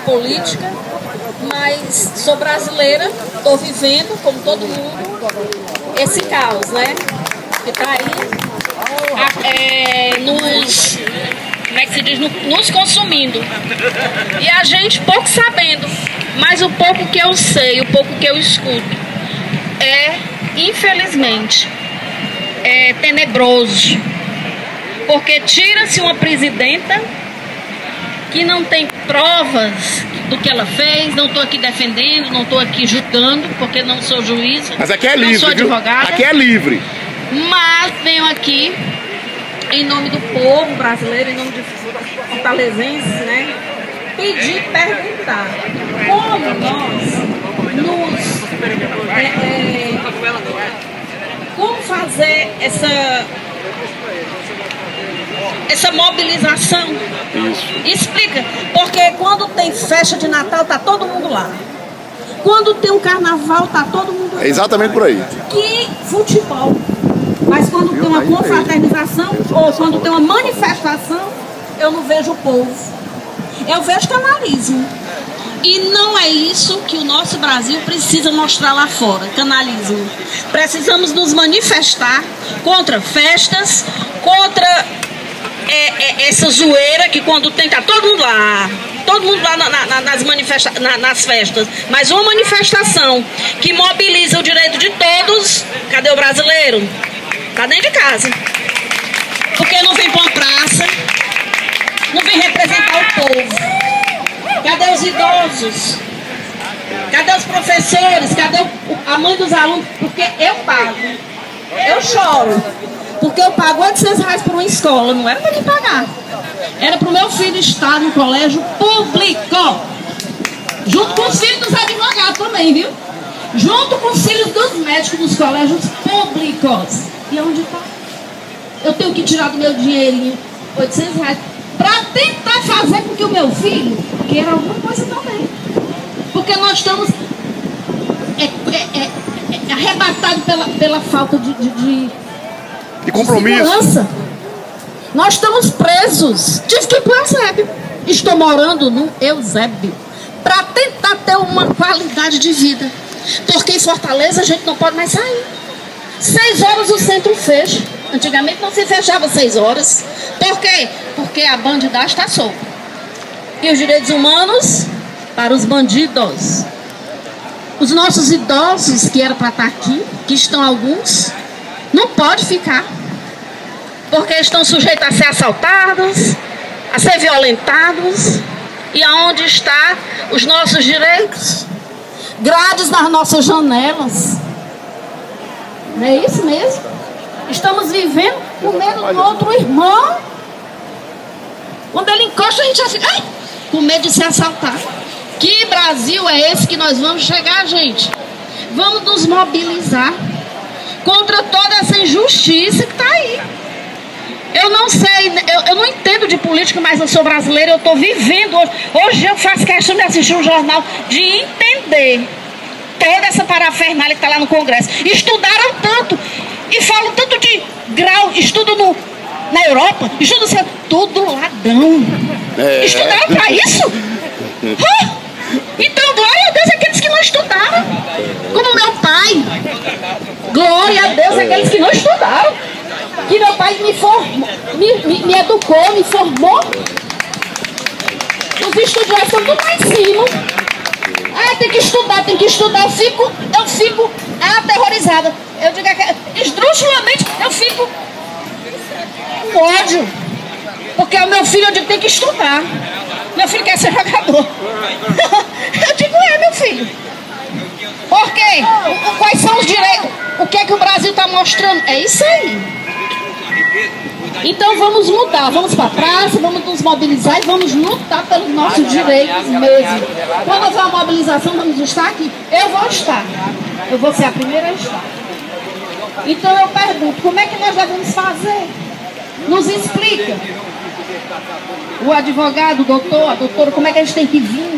política, mas sou brasileira, estou vivendo, como todo mundo, esse caos, né? Que está aí como é que se diz? Nos consumindo. E a gente pouco sabendo, mas o pouco que eu sei, o pouco que eu escuto, infelizmente, tenebroso. Porque tira-se uma presidenta que não tem provas do que ela fez. Não estou aqui defendendo, não estou aqui julgando, porque não sou juíza. Mas aqui é livre, não sou advogada. Aqui é livre. Mas venho aqui em nome do povo brasileiro, em nome de fortalezenses, né? Pedir, perguntar como nós como fazer essa mobilização. Isso. Explica, porque quando tem festa de Natal tá todo mundo lá. Quando tem um carnaval tá todo mundo lá. É exatamente por aí. Que futebol. Mas quando tem uma confraternização ou quando tem uma manifestação, eu não vejo o povo. Eu vejo canalismo. E não é isso que o nosso Brasil precisa mostrar lá fora, canalismo. Precisamos nos manifestar contra festas, contra essa zoeira que quando tem, tá todo mundo lá nas festas. Mas uma manifestação que mobiliza o direito de todos, cadê o brasileiro? Tá dentro de casa. Porque não vem pra uma praça, não vem representar o povo. Cadê os idosos? Cadê os professores? Cadê a mãe dos alunos? Porque eu pago. Eu choro. Porque eu pago R$800 por uma escola. Não era para mim pagar. Era para o meu filho estar no colégio público. Junto com os filhos dos advogados também, viu? Junto com os filhos dos médicos nos colégios públicos. E onde está? Eu tenho que tirar do meu dinheirinho R$800 para tentar fazer com que o meu filho queira alguma coisa também. Porque nós estamos arrebatados pela falta de compromisso. Segurança. Nós estamos presos. Tive que ir para o Eusébio. Estou morando no Eusébio para tentar ter uma qualidade de vida. Porque em Fortaleza a gente não pode mais sair. 6 horas o centro fecha. Antigamente não se fechava 6 horas. Por quê? Porque a bandidagem está solta. E os direitos humanos para os bandidos. Os nossos idosos que eram para estar aqui, que estão alguns, não pode ficar. Porque estão sujeitos a ser assaltados, a ser violentados. E aonde estão os nossos direitos? Grades nas nossas janelas. Não é isso mesmo? Estamos vivendo com medo do outro irmão. Quando ele encosta, a gente já fica com medo de ser assaltado. Que Brasil é esse que nós vamos chegar, gente? Vamos nos mobilizar contra toda essa injustiça que está aí. Eu não sei, eu não entendo de política, mas eu sou brasileira, eu estou vivendo hoje. Hoje eu faço questão de assistir um jornal, de entender toda essa parafernália que está lá no Congresso. Estudaram tanto, e falam tanto de grau, estudo na Europa, estudo tudo ladrão. Estudaram para isso? Então, glória a Deus aqueles que não estudaram. Como meu pai. Glória a Deus aqueles que não estudaram. Que meu pai me formou, me educou, me formou. Os estudantes estão tudo lá em cima. Tem que estudar, tem que estudar. Eu fico aterrorizada. Eu digo que esdrúxulamente eu fico com ódio. Porque o meu filho, eu digo, tem que estudar. Meu filho quer ser jogador. Eu digo, meu filho. Por quê? Quais são os direitos? O que é que o Brasil está mostrando? É isso aí. Então vamos lutar, vamos para a praça, vamos nos mobilizar e vamos lutar pelos nossos direitos mesmo. Quando houver uma mobilização, vamos estar aqui. Eu vou estar. Eu vou ser a primeira a estar. Então eu pergunto, como é que nós devemos fazer? Nos explica. O advogado, o doutor, a doutora, como é que a gente tem que vir?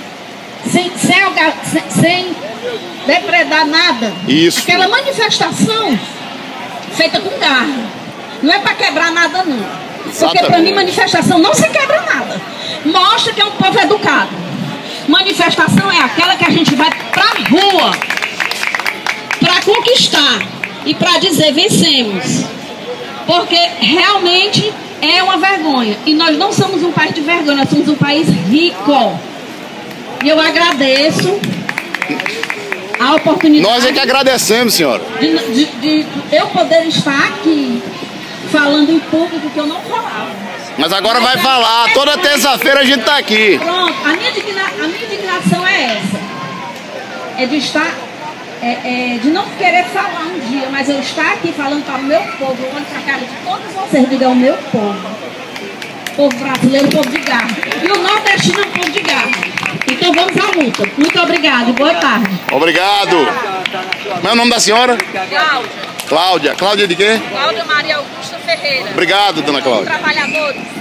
Sem depredar nada. Isso. Aquela manifestação feita com garra. Não é para quebrar nada, não. Porque para mim manifestação não se quebra nada. Mostra que é um povo educado. Manifestação é aquela que a gente vai pra rua para conquistar e para dizer vencemos. Porque realmente é uma vergonha. E nós não somos um país de vergonha, nós somos um país rico. E eu agradeço a oportunidade. Nós é que agradecemos, senhora. De eu poder estar aqui falando em público que eu não falava. Mas agora vai falar. Toda terça-feira a gente tá aqui. Pronto, a minha indignação é essa. É de estar, de não querer falar um dia, mas eu estar aqui falando para o meu povo, olhando para a cara de todos vocês, diga o meu povo. Povo brasileiro, povo de garra. E o nordestino é um povo de garra. Então vamos à luta. Muito obrigado e boa tarde. Obrigado. Como é o nome da senhora? Cláudia. Cláudia. Cláudia de quê? Cláudia Maria Augusta Ferreira. Obrigado, dona Cláudia. Trabalhadores.